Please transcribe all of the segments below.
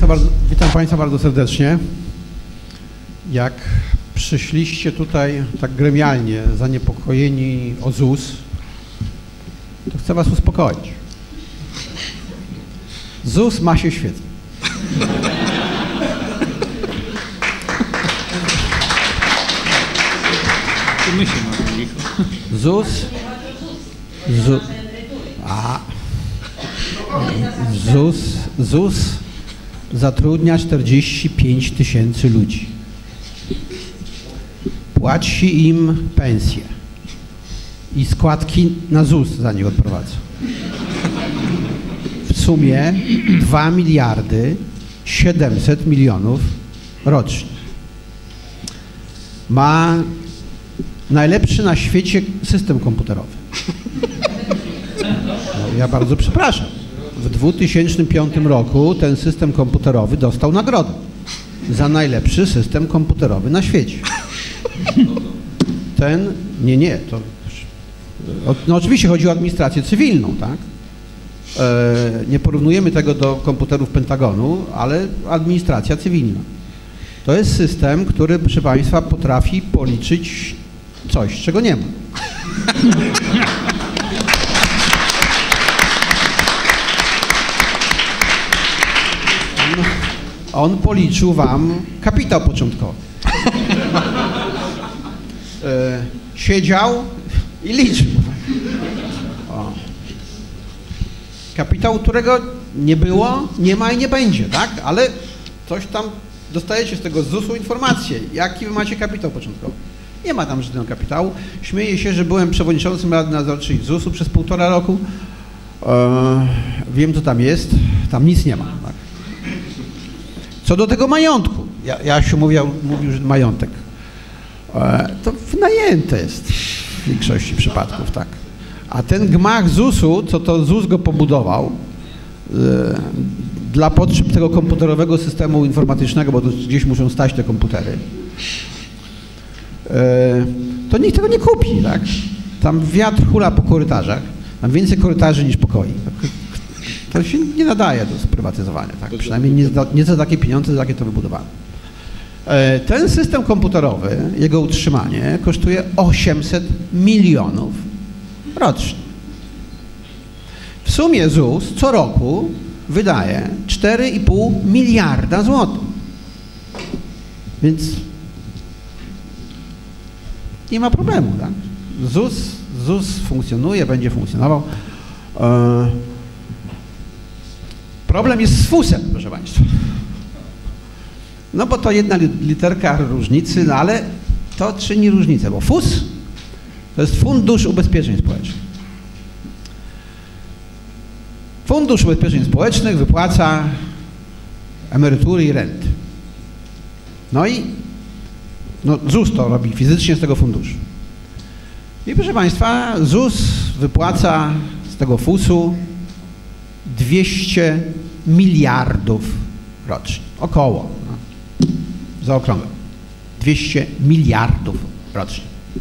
Witam Państwa bardzo serdecznie. Jak przyszliście tutaj tak gremialnie zaniepokojeni o ZUS, to chcę Was uspokoić. ZUS ma się świetnie. ZUS zatrudnia 45 000 ludzi. Płaci im pensje i składki na ZUS za nich odprowadza. W sumie 2 700 000 000 rocznie. Ma najlepszy na świecie system komputerowy. No, ja bardzo przepraszam. W 2005 roku ten system komputerowy dostał nagrodę za najlepszy system komputerowy na świecie. No oczywiście chodzi o administrację cywilną, tak? Nie porównujemy tego do komputerów Pentagonu, ale administracja cywilna. To jest system, który, proszę Państwa, potrafi policzyć coś, czego nie ma. On policzył Wam kapitał początkowy. Siedział i liczył. O. Kapitał, którego nie było, nie ma i nie będzie, tak? Ale coś tam dostajecie z tego ZUS-u informację, jaki Wy macie kapitał początkowy. Nie ma tam żadnego kapitału. Śmieję się, że byłem przewodniczącym Rady Nadzorczej ZUS-u przez 1,5 roku. Wiem, co tam jest. Tam nic nie ma. Tak? Co do tego majątku. Jasiu mówił, że majątek. To wynajęte jest w większości przypadków, tak. A ten gmach ZUS-u, co to ZUS go pobudował dla potrzeb tego komputerowego systemu informatycznego, bo to gdzieś muszą stać te komputery, to nikt tego nie kupi, tak? Tam wiatr hula po korytarzach, tam więcej korytarzy niż pokoi. To się nie nadaje do sprywatyzowania, tak? Przynajmniej nie za takie pieniądze, za jakie to wybudowano. Ten system komputerowy, jego utrzymanie kosztuje 800 milionów rocznie. W sumie ZUS co roku wydaje 4,5 miliarda złotych. Więc nie ma problemu, tak? ZUS funkcjonuje, będzie funkcjonował. Problem jest z FUS-em, proszę Państwa. No bo to jedna literka różnicy, no ale to czyni różnicę, bo FUS to jest Fundusz Ubezpieczeń Społecznych. Fundusz Ubezpieczeń Społecznych wypłaca emerytury i renty. No i ZUS to robi fizycznie z tego funduszu. I proszę Państwa, ZUS wypłaca z tego FUS-u 200 miliardów rocznie. Około. No, zaokrąglam. 200 miliardów rocznie.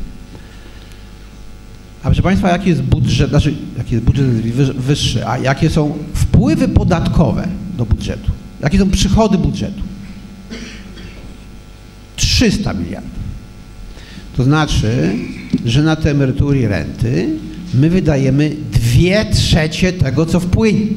A proszę Państwa, jaki jest budżet, jaki jest budżet wyższy, a jakie są wpływy podatkowe do budżetu? Jakie są przychody budżetu? 300 miliardów. To znaczy, że na te emerytury i renty my wydajemy 2/3 tego, co wpłynie.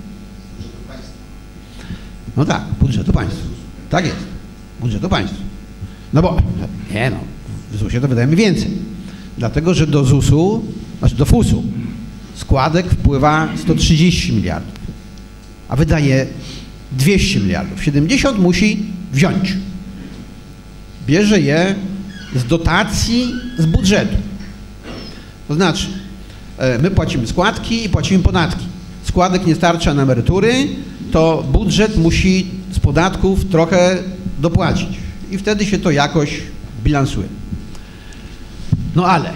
No tak, budżetu państwa. Tak jest. Budżetu państwa. No bo, nie no, w ZUS-ie to wydajemy więcej. Dlatego, że do ZUS-u, znaczy do FUS-u składek wpływa 130 miliardów, a wydaje 200 miliardów. 70 musi wziąć. Bierze je z dotacji z budżetu. To znaczy, my płacimy składki i płacimy podatki. Składek nie starcza na emerytury, to budżet musi z podatków trochę dopłacić. I wtedy się to jakoś bilansuje. No ale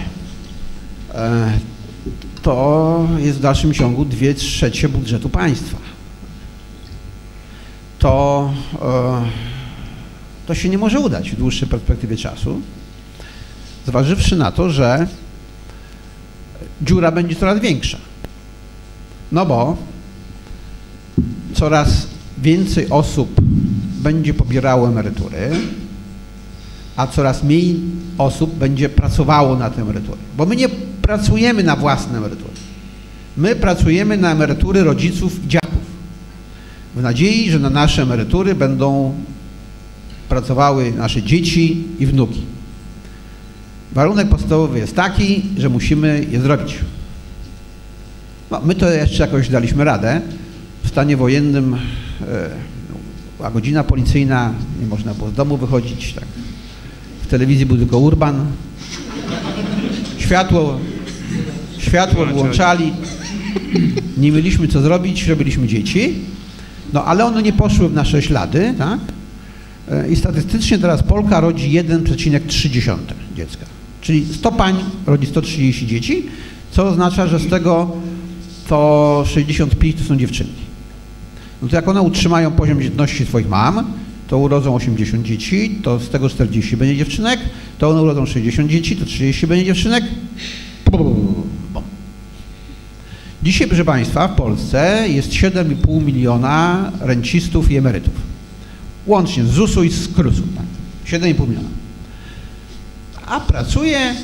to jest w dalszym ciągu 2/3 budżetu państwa. To się nie może udać w dłuższej perspektywie czasu, zważywszy na to, że dziura będzie coraz większa. No bo coraz więcej osób będzie pobierało emerytury, a coraz mniej osób będzie pracowało na tę emeryturę. Bo my nie pracujemy na własne emerytury. My pracujemy na emerytury rodziców i dziadków. W nadziei, że na nasze emerytury będą pracowały nasze dzieci i wnuki. Warunek podstawowy jest taki, że musimy je zrobić. No, my to jeszcze jakoś daliśmy radę. W stanie wojennym była godzina policyjna, nie można było z domu wychodzić. Tak. W telewizji był tylko Urban. Światło wyłączali. Nie mieliśmy co zrobić, robiliśmy dzieci. No ale one nie poszły w nasze ślady, tak? I statystycznie teraz Polka rodzi 1,3 dziecka. Czyli 100 pań rodzi 130 dzieci, co oznacza, że z tego to 65 to są dziewczynki. No to jak one utrzymają poziom dzietności swoich mam, to urodzą 80 dzieci, to z tego 40 będzie dziewczynek, to one urodzą 60 dzieci, to 30 będzie dziewczynek. Dzisiaj, proszę Państwa, w Polsce jest 7,5 miliona rencistów i emerytów. Łącznie z ZUS-u i z KRUS-u. Tak? 7,5 miliona. A pracuje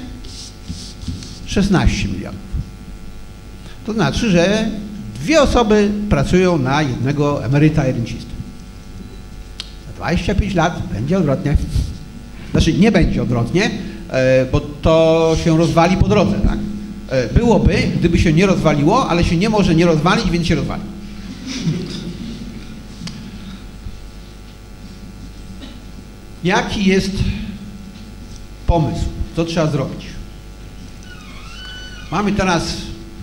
16 milionów. To znaczy, że 2 osoby pracują na jednego emeryta i rencistę. Za 25 lat będzie odwrotnie. Znaczy nie będzie odwrotnie, bo to się rozwali po drodze. Tak? Byłoby, gdyby się nie rozwaliło, ale się nie może nie rozwalić, więc się rozwali. Jaki jest pomysł? Co trzeba zrobić? Mamy teraz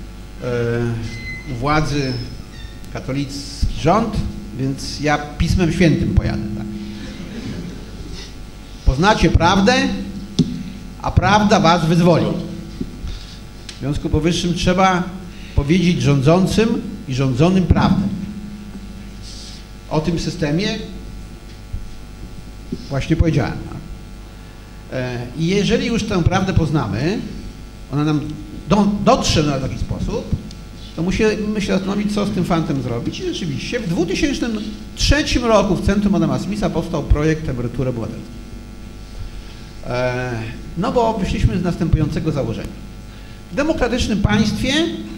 u władzy katolicki rząd, więc ja Pismem Świętym pojadę. Tak? Poznacie prawdę, a prawda was wyzwoli. W związku powyższym trzeba powiedzieć rządzącym i rządzonym prawdę. O tym systemie właśnie powiedziałem. I jeżeli już tę prawdę poznamy, ona nam dotrze na taki sposób, to musimy się zastanowić, co z tym fantem zrobić. I rzeczywiście w 2003 roku w Centrum Adama Smitha powstał projekt emerytury obywatelskiej. No bo wyszliśmy z następującego założenia. W demokratycznym państwie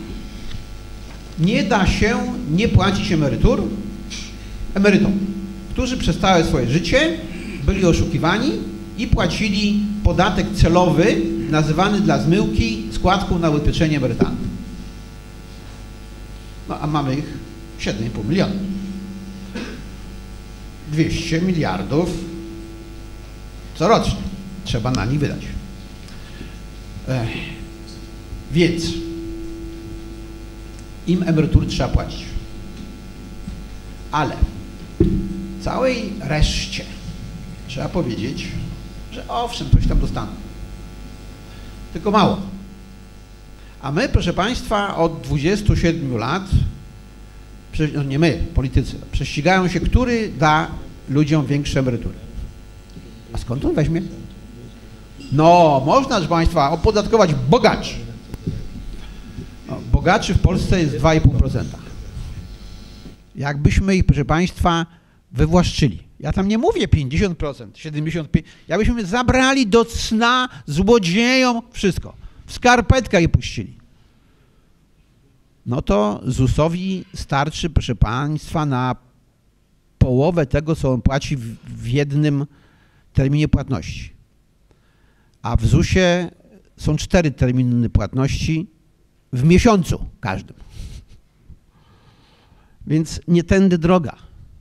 nie da się nie płacić emerytom, którzy przez całe swoje życie byli oszukiwani i płacili podatek celowy, nazywany dla zmyłki składką na ubezpieczenie emerytalne. No a mamy ich 7,5 miliona. 200 miliardów corocznie trzeba na nich wydać. Więc im emerytury trzeba płacić. Ale całej reszcie trzeba powiedzieć, że owszem, coś tam dostaną. Tylko mało. A my, proszę Państwa, od 27 lat, no nie my, politycy, prześcigają się, który da ludziom większe emerytury. A skąd on weźmie? No, można, proszę Państwa, opodatkować bogaczy. No, bogaczy w Polsce jest 2,5%. Jakbyśmy ich, proszę Państwa, wywłaszczyli. Ja tam nie mówię 50%, 75%. Jakbyśmy zabrali do cna złodziejom wszystko. W skarpetkach je puścili. No to ZUS-owi starczy, proszę Państwa, na połowę tego, co on płaci w jednym terminie płatności. A w ZUS-ie są 4 terminy płatności w miesiącu każdym. Więc nie tędy droga.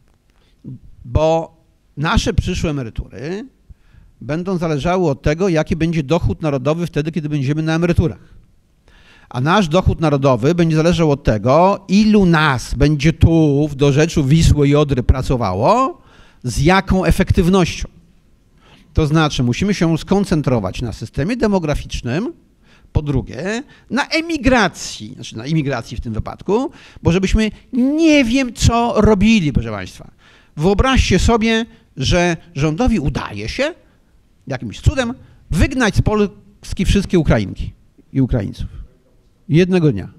Bo nasze przyszłe emerytury będą zależały od tego, jaki będzie dochód narodowy wtedy, kiedy będziemy na emeryturach. A nasz dochód narodowy będzie zależał od tego, ilu nas będzie tu w dorzeczu Wisły i Odry pracowało, z jaką efektywnością. To znaczy, musimy się skoncentrować na systemie demograficznym, po drugie, na emigracji, znaczy na imigracji w tym wypadku, bo żebyśmy nie wiem co robili, proszę Państwa. Wyobraźcie sobie, że rządowi udaje się jakimś cudem wygnać z Polski wszystkie Ukrainki i Ukraińców. Jednego dnia.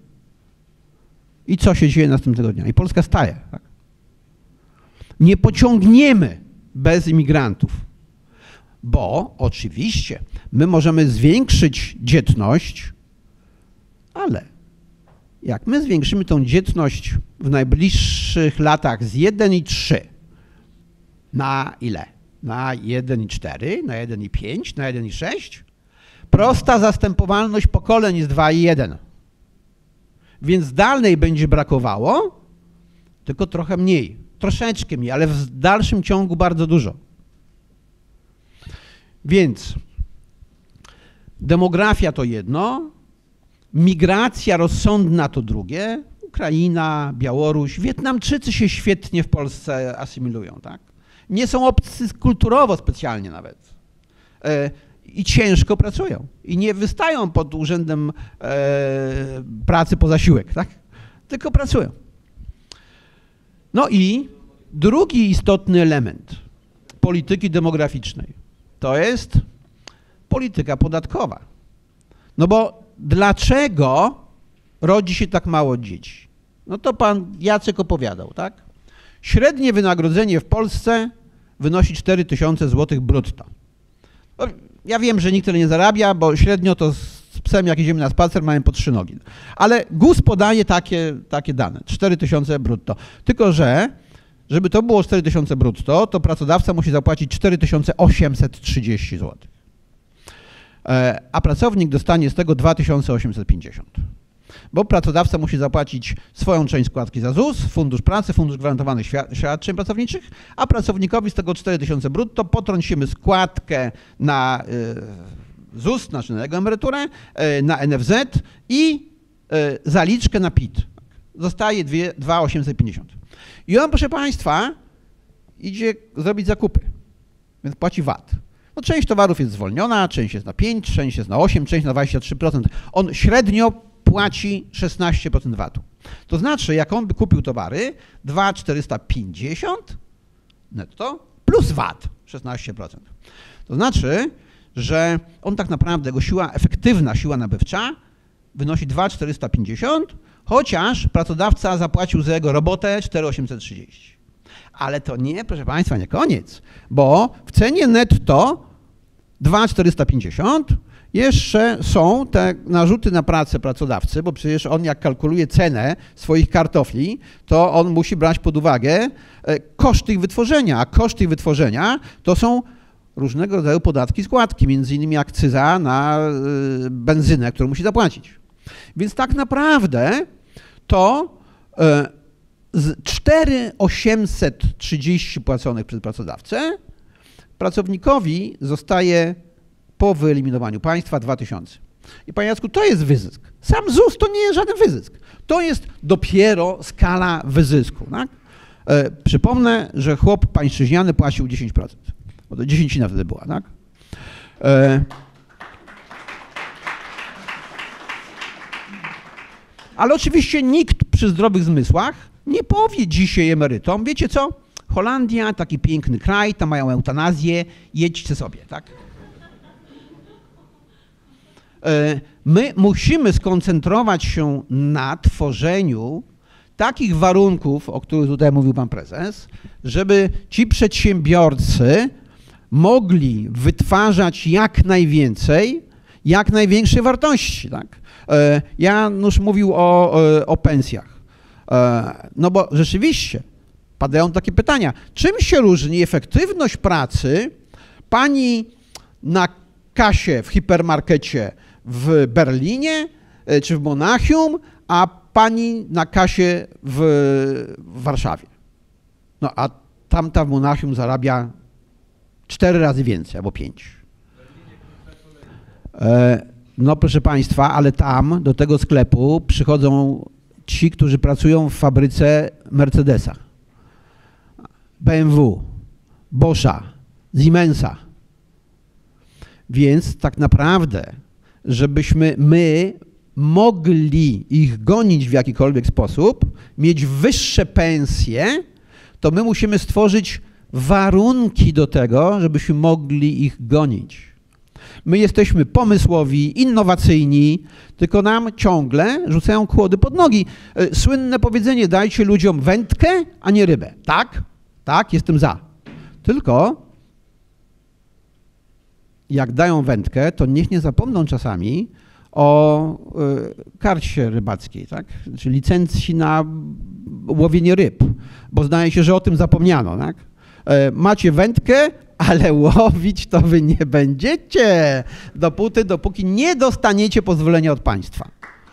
I co się dzieje następnego dnia? I Polska staje. Tak? Nie pociągniemy bez imigrantów. Bo oczywiście my możemy zwiększyć dzietność, ale jak my zwiększymy tą dzietność w najbliższych latach z 1,3 na ile? Na 1,4, na 1,5, na 1,6? Prosta zastępowalność pokoleń jest 2,1. Więc dalej będzie brakowało, tylko trochę mniej, troszeczkę mniej, ale w dalszym ciągu bardzo dużo. Więc demografia to jedno, migracja rozsądna to drugie, Ukraina, Białoruś, Wietnamczycy się świetnie w Polsce asymilują, tak? Nie są obcy kulturowo specjalnie nawet. I ciężko pracują. I nie wystają pod urzędem pracy po zasiłek, tak? Tylko pracują. No i drugi istotny element polityki demograficznej to jest polityka podatkowa. No bo dlaczego rodzi się tak mało dzieci? No to pan Jacek opowiadał, tak? Średnie wynagrodzenie w Polsce wynosi 4000 zł brutto. No, ja wiem, że nikt tyle nie zarabia, bo średnio to z psem, jak idziemy na spacer, mają po 3 nogi. Ale GUS podaje takie dane, 4000 brutto. Tylko że, żeby to było 4000 brutto, to pracodawca musi zapłacić 4830 zł. A pracownik dostanie z tego 2850. Bo pracodawca musi zapłacić swoją część składki za ZUS, Fundusz Pracy, Fundusz Gwarantowanych Świadczeń Pracowniczych, a pracownikowi z tego 4000 brutto potrącimy składkę na ZUS, znaczy na jego emeryturę, na NFZ i zaliczkę na PIT. Zostaje 2850. I on, proszę Państwa, idzie zrobić zakupy, więc płaci VAT. No, część towarów jest zwolniona, część jest na 5, część jest na 8, część na 23%. On średnio płaci 16% VAT-u. To znaczy, jak on by kupił towary 2,450 netto plus VAT 16%. To znaczy, że on tak naprawdę, jego efektywna siła nabywcza wynosi 2,450, chociaż pracodawca zapłacił za jego robotę 4,830. Ale to nie, proszę Państwa, nie koniec, bo w cenie netto 2,450 jeszcze są te narzuty na pracę pracodawcy, bo przecież on jak kalkuluje cenę swoich kartofli, to on musi brać pod uwagę koszt ich wytworzenia, a koszt ich wytworzenia to są różnego rodzaju podatki, składki, między innymi akcyza na benzynę, którą musi zapłacić. Więc tak naprawdę to z 4,830 płaconych przez pracodawcę pracownikowi zostaje po wyeliminowaniu państwa 2000. I panie Jacku, to jest wyzysk. Sam ZUS to nie jest żaden wyzysk. To jest dopiero skala wyzysku. Tak? Przypomnę, że chłop pańszczyźniany płacił 10%. Bo to 10 wtedy była. Tak? Ale oczywiście nikt przy zdrowych zmysłach nie powie dzisiaj emerytom, wiecie co, Holandia, taki piękny kraj, tam mają eutanazję, jedźcie sobie, tak? My musimy skoncentrować się na tworzeniu takich warunków, o których tutaj mówił pan prezes, żeby ci przedsiębiorcy mogli wytwarzać jak najwięcej, jak największej wartości. Tak? Janusz mówił o pensjach. No bo rzeczywiście padają takie pytania. Czym się różni efektywność pracy pani na kasie w hipermarkecie w Berlinie czy w Monachium, a pani na kasie w Warszawie? No a tamta w Monachium zarabia 4 razy więcej albo 5. No proszę Państwa, ale tam do tego sklepu przychodzą ci, którzy pracują w fabryce Mercedesa, BMW, Boscha, Siemensa. Więc tak naprawdę, żebyśmy my mogli ich gonić w jakikolwiek sposób, mieć wyższe pensje, to my musimy stworzyć warunki do tego, żebyśmy mogli ich gonić. My jesteśmy pomysłowi, innowacyjni, tylko nam ciągle rzucają kłody pod nogi. Słynne powiedzenie, dajcie ludziom wędkę, a nie rybę. Tak? Tak, jestem za. Tylko jak dają wędkę, to niech nie zapomną czasami o karcie rybackiej, tak? Czy licencji na łowienie ryb, bo zdaje się, że o tym zapomniano, tak? Macie wędkę, ale łowić to wy nie będziecie, dopóki nie dostaniecie pozwolenia od państwa.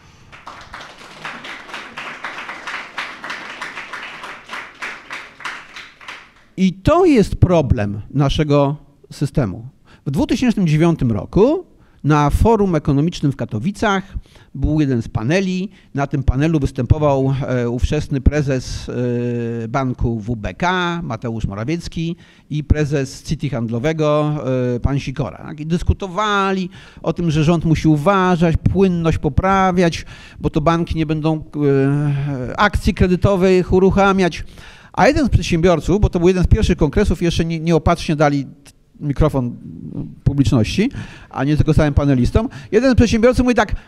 I to jest problem naszego systemu. W 2009 roku na forum ekonomicznym w Katowicach był jeden z paneli. Na tym panelu występował ówczesny prezes banku WBK, Mateusz Morawiecki, i prezes Citi Handlowego, pan Sikora. Tak? I dyskutowali o tym, że rząd musi uważać, płynność poprawiać, bo to banki nie będą akcji kredytowych uruchamiać. A jeden z przedsiębiorców, bo to był jeden z pierwszych kongresów, jeszcze nieopatrznie dali mikrofon publiczności, a nie tylko samym panelistom. Jeden z przedsiębiorców mówi tak,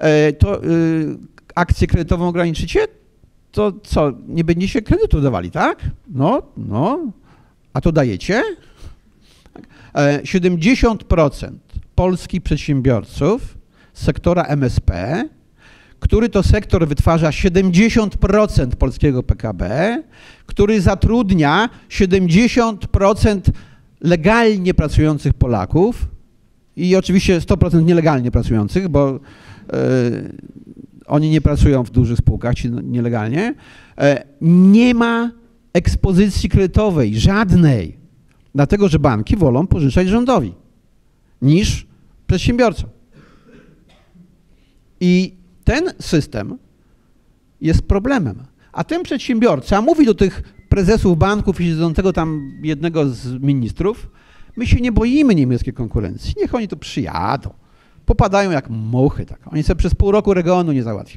akcję kredytową ograniczycie? To co, nie będziecie kredytu dawali, tak? No. A to dajecie? 70% polskich przedsiębiorców z sektora MSP, który to sektor wytwarza 70% polskiego PKB, który zatrudnia 70% legalnie pracujących Polaków i oczywiście 100% nielegalnie pracujących, bo oni nie pracują w dużych spółkach, ci nielegalnie, nie ma ekspozycji kredytowej, żadnej, dlatego że banki wolą pożyczać rządowi niż przedsiębiorcom. I ten system jest problemem. A ten przedsiębiorca mówi do tych prezesów banków i siedzącego tam jednego z ministrów, my się nie boimy niemieckiej konkurencji, niech oni tu przyjadą. Popadają jak muchy, tak. Oni sobie przez pół roku regionu nie załatwią.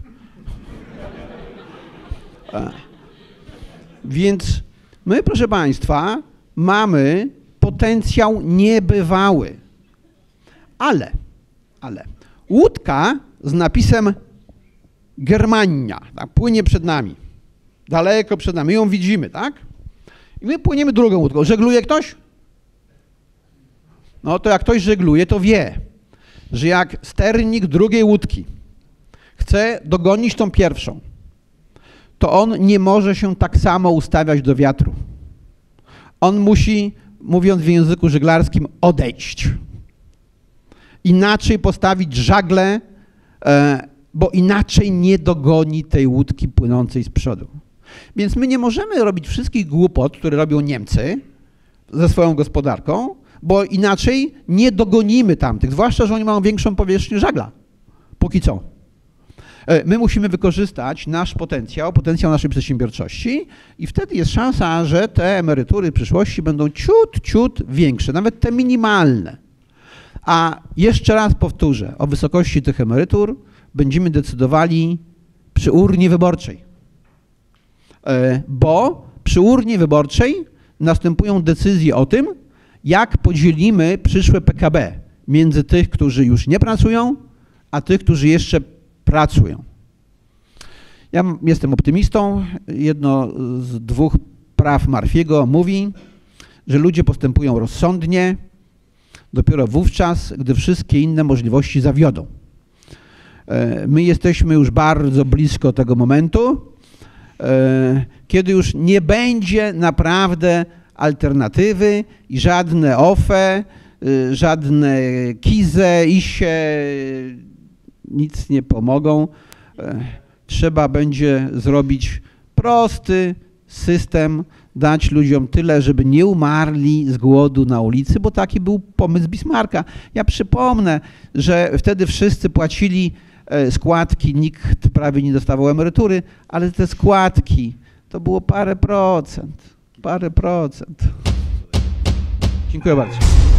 Więc my, proszę państwa, mamy potencjał niebywały. Ale łódka z napisem Germania, tak, płynie przed nami. Daleko przed nami. My ją widzimy, tak? I my płyniemy drugą łódką. Żegluje ktoś? No to jak ktoś żegluje, to wie, że jak sternik drugiej łódki chce dogonić tą pierwszą, to on nie może się tak samo ustawiać do wiatru. On musi, mówiąc w języku żeglarskim, odejść. Inaczej postawić żagle, bo inaczej nie dogoni tej łódki płynącej z przodu. Więc my nie możemy robić wszystkich głupot, które robią Niemcy ze swoją gospodarką, bo inaczej nie dogonimy tamtych, zwłaszcza, że oni mają większą powierzchnię żagla, póki co. My musimy wykorzystać nasz potencjał naszej przedsiębiorczości i wtedy jest szansa, że te emerytury w przyszłości będą ciut większe, nawet te minimalne. A jeszcze raz powtórzę, o wysokości tych emerytur będziemy decydowali przy urnie wyborczej. Bo przy urnie wyborczej następują decyzje o tym, jak podzielimy przyszłe PKB między tych, którzy już nie pracują, a tych, którzy jeszcze pracują. Ja jestem optymistą. Jedno z dwóch praw Murphy'ego mówi, że ludzie postępują rozsądnie dopiero wówczas, gdy wszystkie inne możliwości zawiodą. My jesteśmy już bardzo blisko tego momentu, kiedy już nie będzie naprawdę alternatywy i żadne OFE, żadne KIZE, ISie nic nie pomogą. Trzeba będzie zrobić prosty system, dać ludziom tyle, żeby nie umarli z głodu na ulicy, bo taki był pomysł Bismarcka. Ja przypomnę, że wtedy wszyscy płacili składki, nikt prawie nie dostawał emerytury, ale te składki to było parę procent. Dziękuję bardzo.